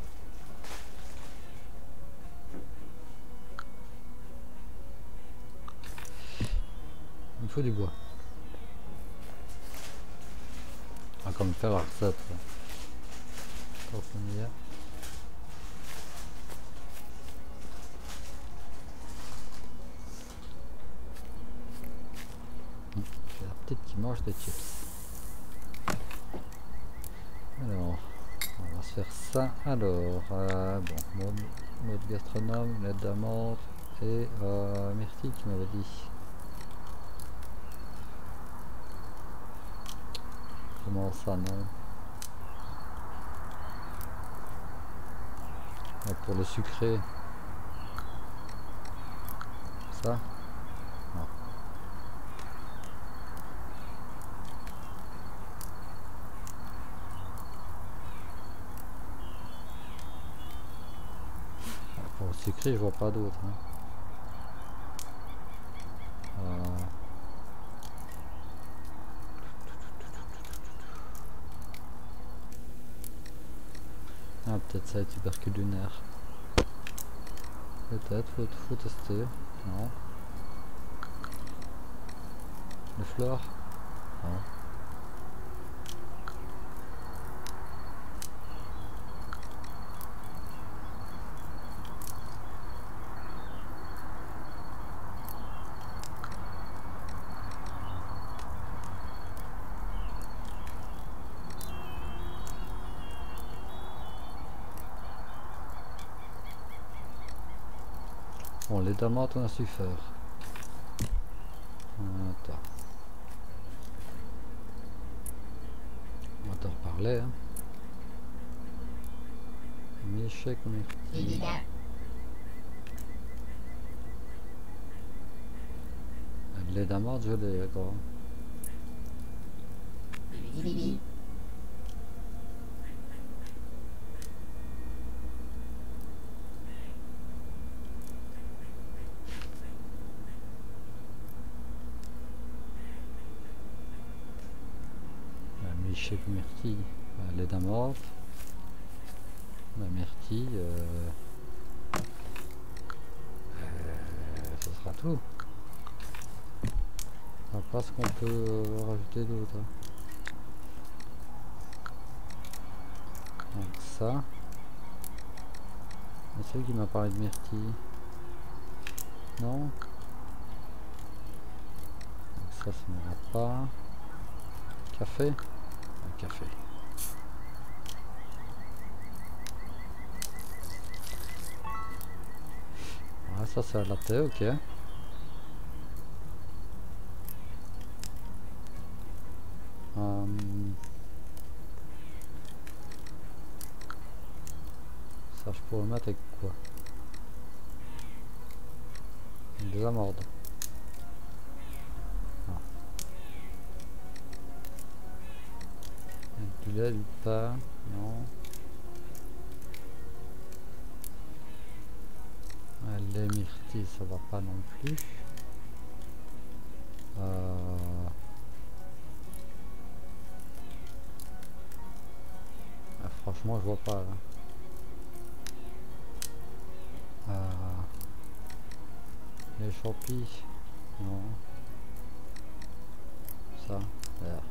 Il me faut du bois. Ah, comme faire la recette. Quand on y est. J'ai la petite qui mange des chips. Alors, on va se faire ça. Alors, euh, bon, mode, mode gastronome, lait d'amande et euh, myrtille qui m'avait dit. Comment ça, non? Ah, pour le sucré. Ça? Non. Pour le sucré, je vois pas d'autre. Hein. Euh... Ah, peut-être ça va être tubercule lunaire. Peut-être, faut, faut tester. Non. Le flore? Non. Bon, les damantes on a su faire. Attends. On va t'en reparler. Hein. Michel myrtille. Les damantes je l'ai d'accord. Michel myrtille. Les damantes. La myrtille. Euh... Euh, ce sera tout. On va pas ce qu'on peut euh, rajouter d'autre. Hein. Donc ça. C'est celui qui m'a parlé de myrtille. Non. Donc ça, ça ne va pas. Café. Un café. Ah, ça c'est à la latte, ok. Um, ça je pourrais mettre avec quoi? Des amandes. Ah. Du lait, du pain, non. Ah, lait myrtille, ça va pas non plus. Euh... Ah, franchement, je vois pas là. Euh... Les champis, non. Ça, là.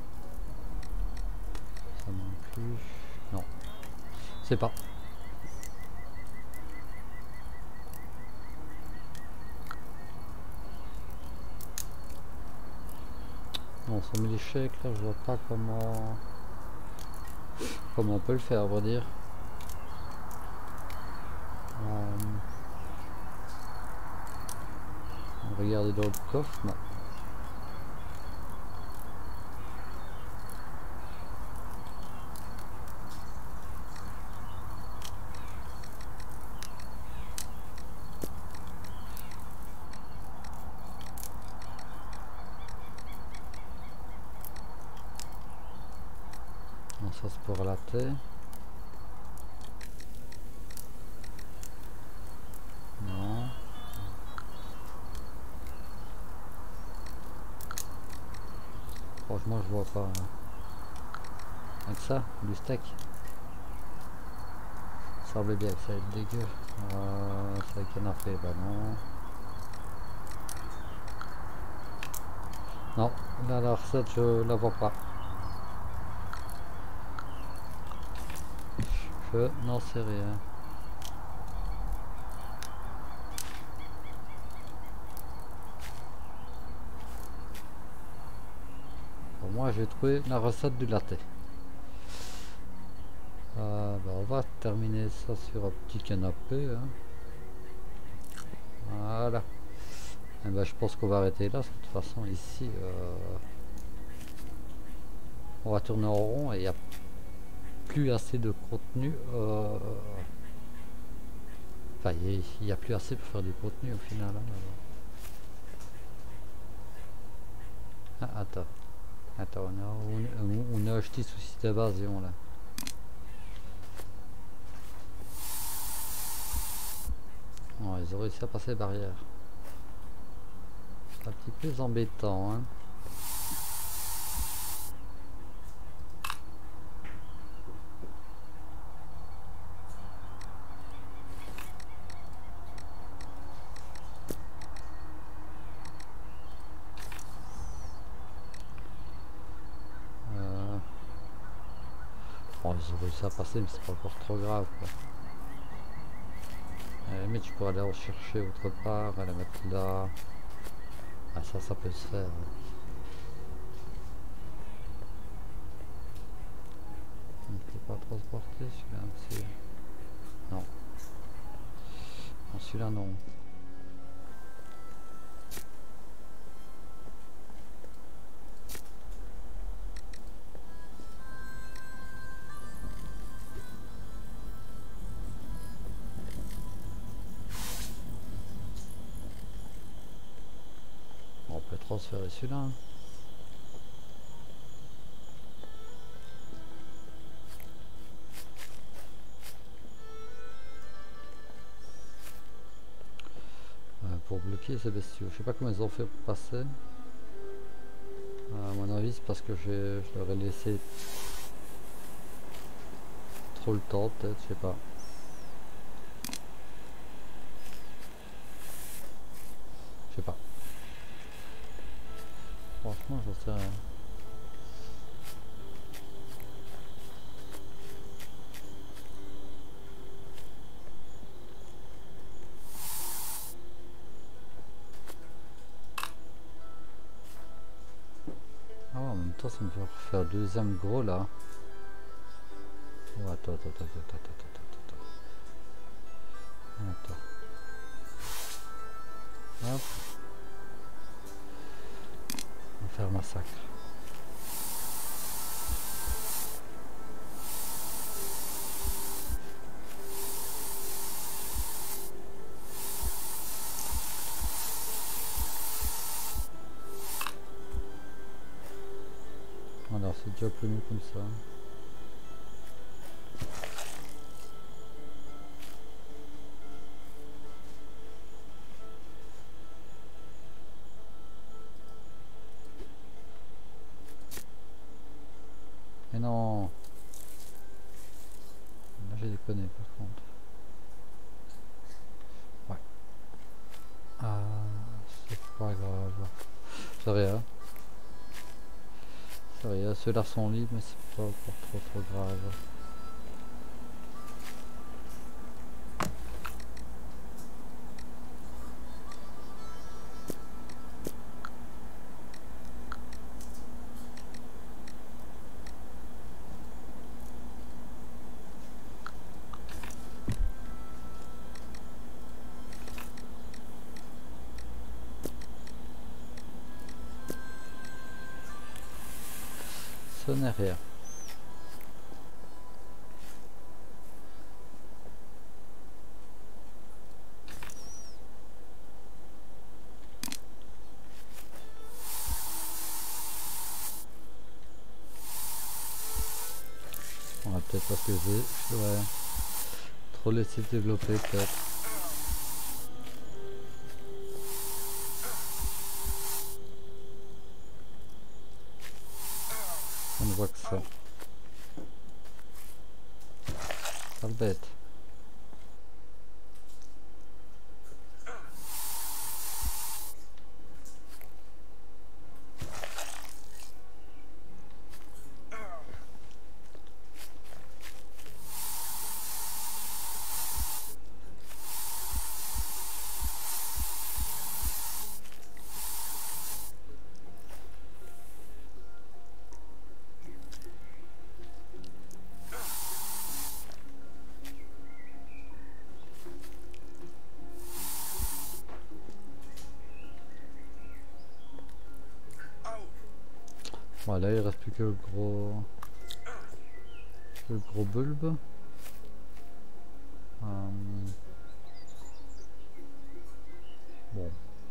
Ça non plus. Non, c'est pas. Non, sur mes échecs là, je vois pas comment comment on peut le faire, à vrai dire. Euh... Regardez dans le coffre, non. Non, ça c'est pour la thé. Non. Franchement, je vois pas. Hein. Avec ça, du steak. Ça semblait bien que ça va être dégueu. Euh, c'est avec un affaire, bah non. Non, là la recette je la vois pas. Je n'en sais rien. Pour moi j'ai trouvé la recette du latte. Euh, bah, on va terminer ça sur un petit canapé. Hein. Voilà. Et ben, je pense qu'on va arrêter là. De toute façon ici euh, on va tourner en rond et il n'y a plus assez de contenu. Euh, Enfin, il n'y a plus assez pour faire du contenu au final. Hein. Ah, attends. Attends, on a, on, on a acheté sous site d'évasion là. Oh, ils ont réussi à passer les barrières. C'est un petit peu embêtant. Hein. Euh... Bon, ils ont réussi à passer, mais c'est pas encore trop grave. Quoi. À la limite, tu pourrais aller en chercher autre part, aller mettre là. Ah, ça, ça peut se faire. Hein. On ne peut pas transporter celui-là aussi. Non. Non, celui-là non. Bon, on peut transférer celui-là. Hein. Euh, pour bloquer ces bestiaux. Je sais pas comment ils ont fait pour passer. À mon avis, c'est parce que je leur ai laissé trop le temps, peut-être, je sais pas. Je sais pas. Franchement, j'en sais rien. Ah ouais, en même temps, ça me fait refaire deuxième gros là. Oh, attends, attends, attends, attends, attends, attends, attends. Attends. Hop. On va faire massacre. Alors c'est déjà plus mieux comme ça. Mais non. Là j'ai déconné par contre. Ouais. Ah, c'est pas grave. C'est rien. C'est rien, ceux-là sont libres mais c'est pas encore trop trop grave. Ce n'est rien. On va peut-être parce que j'ai ouais, trop laissé développer peut-être. On ne voit que ça. Sale bête. Voilà, il reste plus que le gros le gros bulbe. Hum. Bon.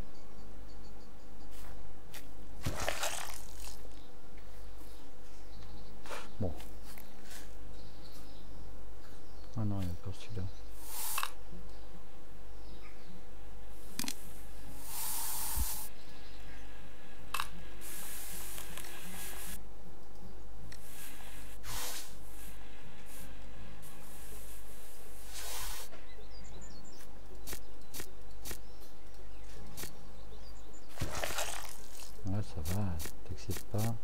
Bon. Ah non, il y a encore celui-là. Ouais, ça va, t'excites pas.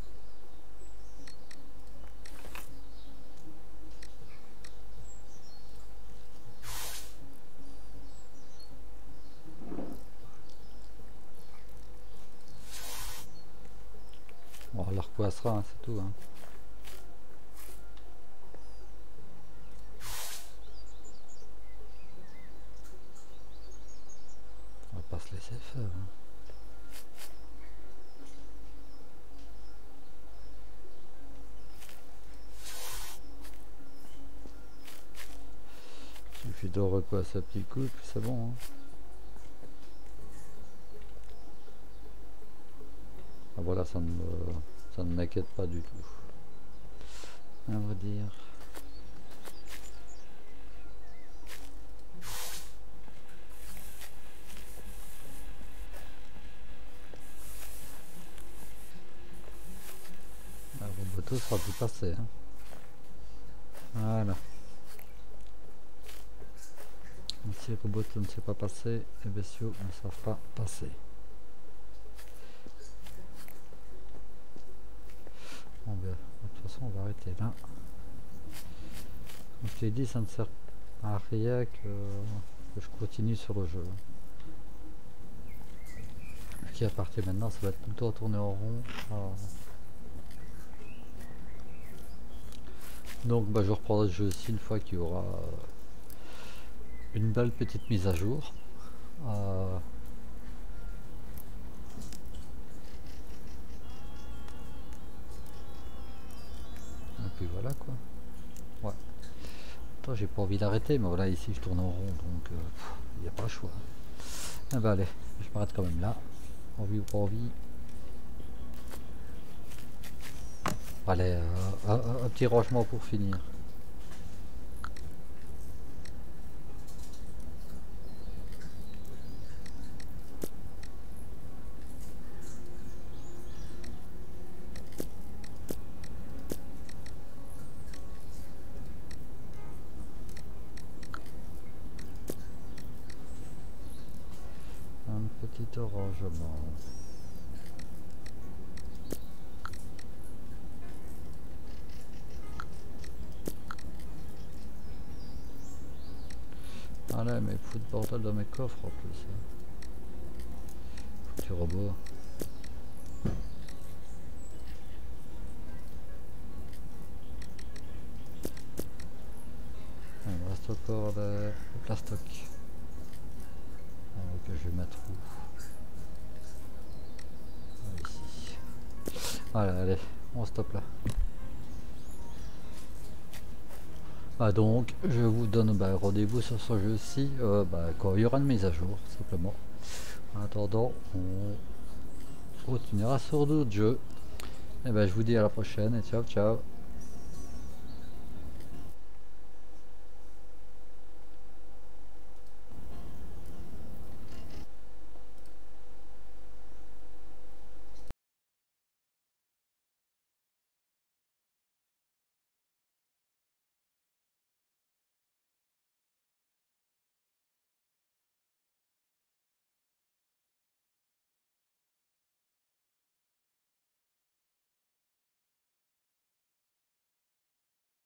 Bon, on la recoincera, hein, c'est tout. Hein. On va pas se laisser faire. Hein. Il suffit de recoincer un petit coup et puis c'est bon. Hein. Ah, voilà, ça ne me, ça ne m'inquiète pas du tout. On va dire. La roboto sera plus passé. Hein. Voilà. Si les robots ne sait pas passer, les bestiaux ne savent pas passer. Bon, ben, de toute façon, on va arrêter là. Comme je t'ai dit, ça ne sert à rien que, que je continue sur le jeu. Ce qui à partir maintenant, ça va être tout le temps tourner en rond. Alors... Donc, bah, je reprendrai le jeu aussi une fois qu'il y aura une belle petite mise à jour. Euh... Et puis voilà quoi. Ouais. Attends, j'ai pas envie d'arrêter, mais voilà, ici je tourne en rond, donc il euh, n'y a pas le choix. Ah bah allez, je m'arrête quand même là. Envie ou pas envie. Allez, euh, un, un petit rangement pour finir. Petit arrangement. Ah là, mais fout de bordel dans mes coffres en plus. Petit robot. Il me reste encore le, le plastoc. Alors que je vais mettre où? Ah, ici. Voilà, allez, on stoppe là. Ah donc, je vous donne bah, rendez-vous sur ce jeu-ci euh, bah, quand il y aura une mise à jour, simplement. En attendant, on continuera sur d'autres jeux. Et ben, je vous dis à la prochaine et ciao ciao.